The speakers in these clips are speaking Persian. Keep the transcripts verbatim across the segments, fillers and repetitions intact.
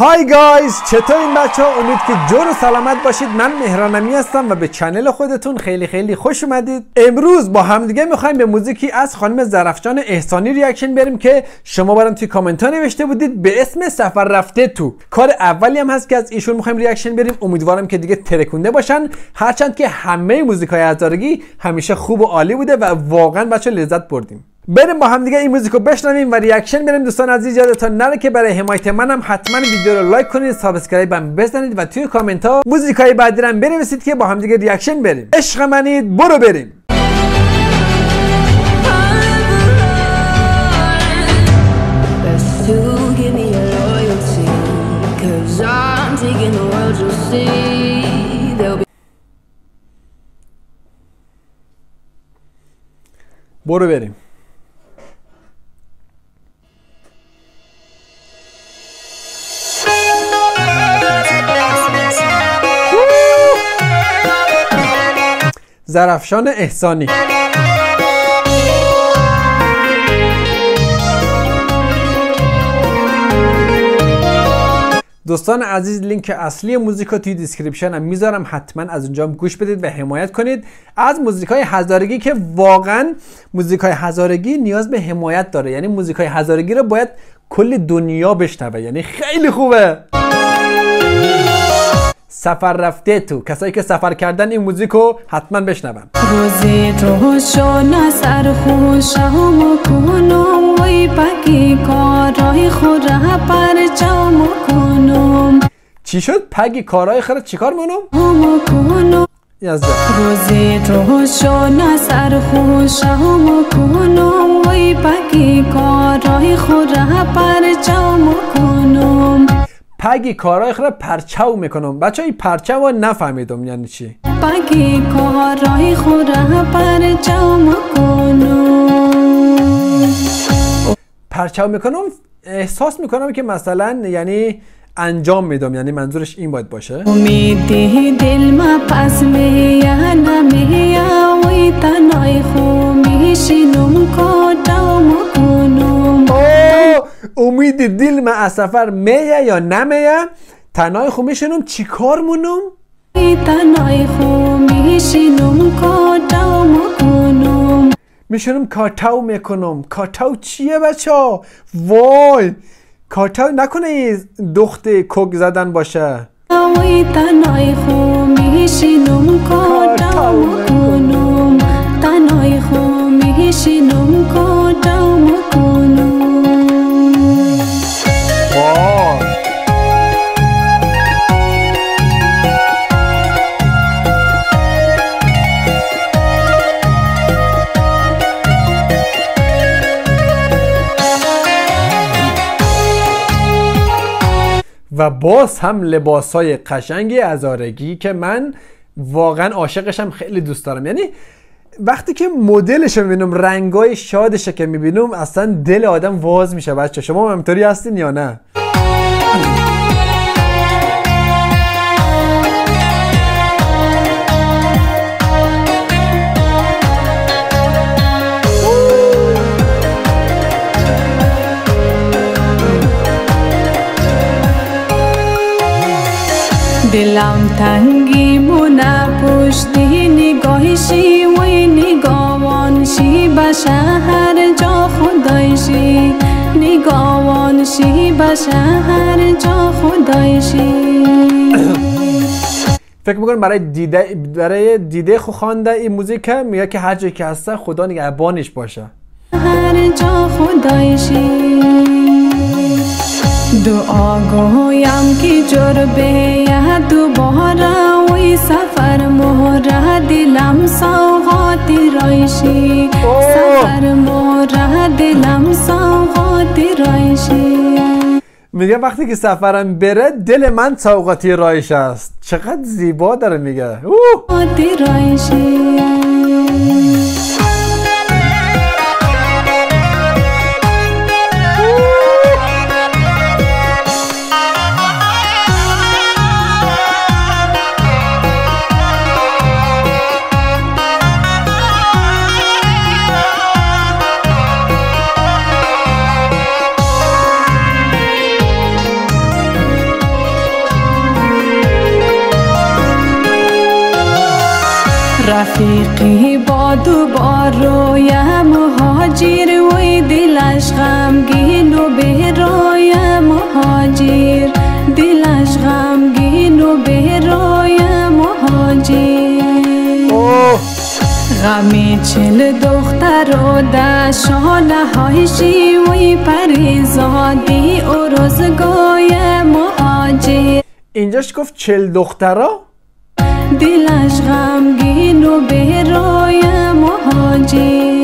های گایز، چطورین بچه ها؟ امید که جور و سلامت باشید. من مهران امی هستم و به چنل خودتون خیلی خیلی خوش اومدید. امروز با همدیگه میخوایم به موزیکی از خانم زرافشان احسانی ریاکشن بریم که شما برام توی کامنت ها نوشته بودید به اسم سفر رفته تو. کار اولی هم هست که از ایشون میخوایم ریاکشن بریم. امیدوارم که دیگه ترکونده باشن، هرچند که همه موزیکای هزارگی همیشه خوب و عالی بوده و واقعا بچه لذت بردیم. بریم با هم دیگه این موزیکو بشنویم و ریاکشن بریم. دوستان عزیز یادتون نره که برای حمایت منم حتما ویدیو رو لایک کنید، سابسکرایب هم بزنید و توی کامنت ها موزیکای بعدی رو بنویسید که با هم دیگه ریاکشن بریم. عشق منید، برو بریم. برو بریم. زرافشان احسانی. دوستان عزیز لینک اصلی موزیکا توی دیسکریپشن هم میذارم، حتما از اونجا هم گوش بدید و حمایت کنید از موزیکای هزارگی که واقعا موزیکای هزارگی نیاز به حمایت داره. یعنی موزیکای هزارگی رو باید کل دنیا بشنوه، یعنی خیلی خوبه. سفر رفته تو، کسایی که سفر کردن این موزیکو حتما بشنون. روزی تو شو سر خوشم کنم وی پکی کارای خود را پرچم کنم. چی شد؟ پگی کارای خود چیکار کنم؟ یزده. روزی تو شو سر خوشم کنم وی پکی کارای خود را پرچم کنم. پگی کارای خود پرچاو میکنم. بچه های پرچاو رو نفهمیدم یعنی چی. پگی کارای خود را پرچاو میکنم. پرچاو میکنم احساس میکنم که مثلا یعنی انجام میدم، یعنی منظورش این باید باشه. امیدی دل ما پس میا نمیا وی تنای خو میشینم کارو میکنم. امید دل ما از سفر میه یا نمیه، تنهای خو میشینم چی کار مونم؟ تنهای خو میشینم کارو میکنم. میشینم کارتاو میکنم. کارتاو چیه بچه ها؟ وای، کارتاو نکنه دخت کوک زدن باشه. وی تنهای خو میشینم کارو میکنم. تنهای خو میشینم کارو میکنم. و باز هم لباسای قشنگی هزارگی که من واقعا عاشقشم، خیلی دوست دارم. یعنی وقتی که مدلش رو میبینم، رنگای شادش که میبینم، اصلا دل آدم واز میشه. بچه شما هم همینطوری هستین یا نه؟ دلم تنگی مونه پشتی نگاهشی وی نگاوانشی به شهر جا خدایشی. نگاوانشی به شهر جا خدایشی. فکر میکنم برای دیده برای دیده خو خوانده این موزیک میگه که هر جایی که هسته خدا نگهبانش باشه. هر جا خدایشی. دعا گویم که جربه دوباره وی سفر مهره دلم سوغاتی رایشی. سفر مهره دلم سوغاتی رایشی. میگه وقتی که سفرم بره دل من سوغاتی رایش است. چقدر زیبا داره میگه. اوه رایشی. رفیقی با دوبار رویم مهاجر وی دلش غمگین و به روی مهاجر دلش غمگین و به روی مهاجر غمی چل دختر و دشانه هایشی وی پریزادی و روزگای مهاجر. اینجاش گفت چل دخترا؟ دلش غمگین و به روی مهاجر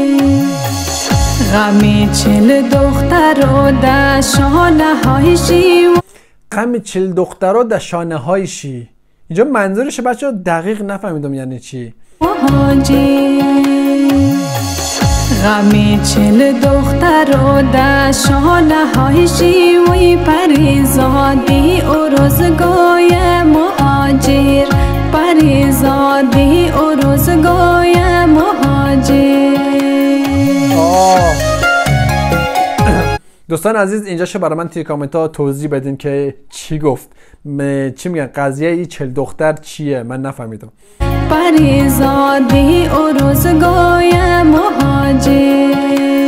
غمی چل دختر و دشانه هایشی غمی چل دخترا دشانه هایشی. اینجا منظورش بچه ها دقیق نفهمیدم یعنی چی. مهاجر غمی چل دختر و دشانه هایشی وی پریزادی و روزگای مهاجر پریزادی و روزگای مهاجر. دوستان عزیز اینجا شو برای من توی کامنت ها توضیح بدین که چی گفت، چی میگن قضیه ای چل دختر چیه؟ من نفهمیدم. پریزادی و روزگای مهاجر.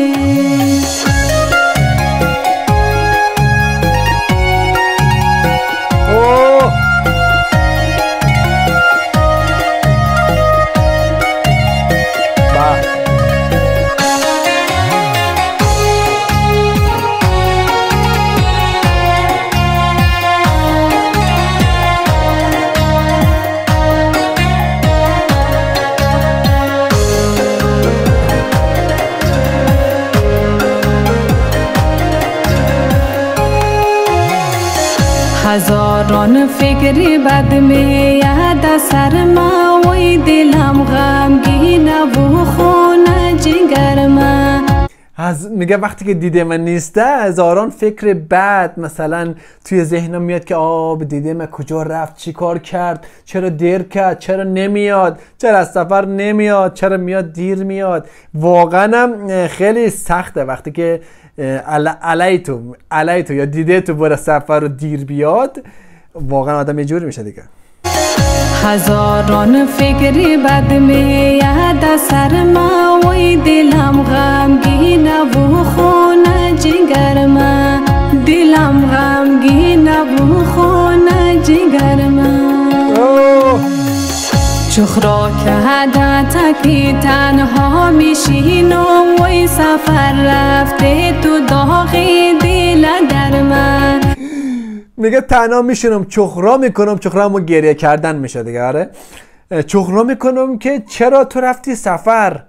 هزاران فکری بد میاد سر ما وی دلم غمگین و خون جگر من. از میگه وقتی که دیده من نیسته هزاران فکر بد مثلا توی ذهنم میاد که آب دیده من کجا رفت، چی کار کرد، چرا دیر کرد، چرا نمیاد، چرا از سفر نمیاد، چرا میاد دیر میاد. واقعا خیلی سخته وقتی که علی تو علی تو یا دیده تو برای سفر رو دیر بیاد، واقعا آدم یه جوری میشه دیگه. هزاران فکری بد میاد سر ما وی دلم غمگین و خون جگر من دلم غمگین و خون جگر من. چخرا که حدت کی تنها میشینم وی سفر رفته تو داغی دل در من. میگه تنها میشینم چخرا میکنم، چخرا همون گریه کردن میشه دیگه. آره چخرا میکنم که چرا تو رفتی سفر.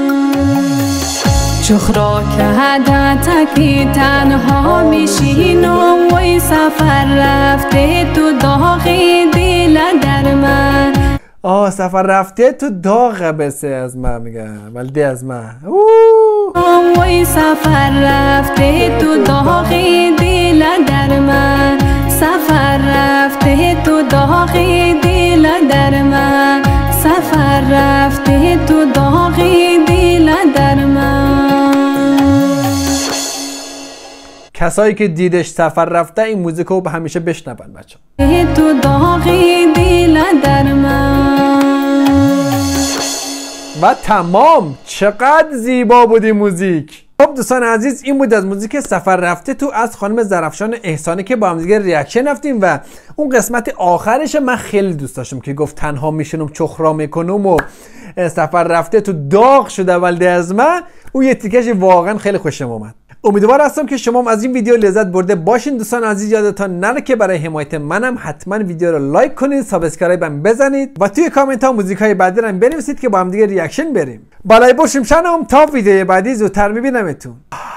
چخرا که حدت کی تنها میشینم وی سفر رفته تو داغی دل در من. آه سفر رفته تو داغ بسه از من میگه ولی از من. وی سفر رفته تو داغی دل در من سفر رفته تو داغی دل در من سفر رفته تو داغی دل در من. کسایی که دیدش سفر رفته این موزیک رو به همیشه بشنون بچه. تو داغی دل در من. و تمام. چقدر زیبا بود این موزیک. خب دوستان عزیز این بود از موزیک سفر رفته تو از خانم زرفشان احسانی که با هم دیگه ریاکشن رفتیم و اون قسمت آخرش من خیلی دوست داشتم که گفت تنها میشنم چخرا میکنم و سفر رفته تو داغ شده ولده از من. اون یه تیکش واقعا خیلی خوشم اومد. امیدوار هستم که شما هم از این ویدیو لذت برده باشین. دوستان عزیز یادتان نره که برای حمایت منم حتما ویدیو رو لایک کنید، سابسکرایب هم بزنید و توی کامنت ها موزیک های بعدی رو بنویسید که با هم دیگه ریاکشن بریم. بالای برشم شنم تا ویدیو بعدی زودتر میبینمتون.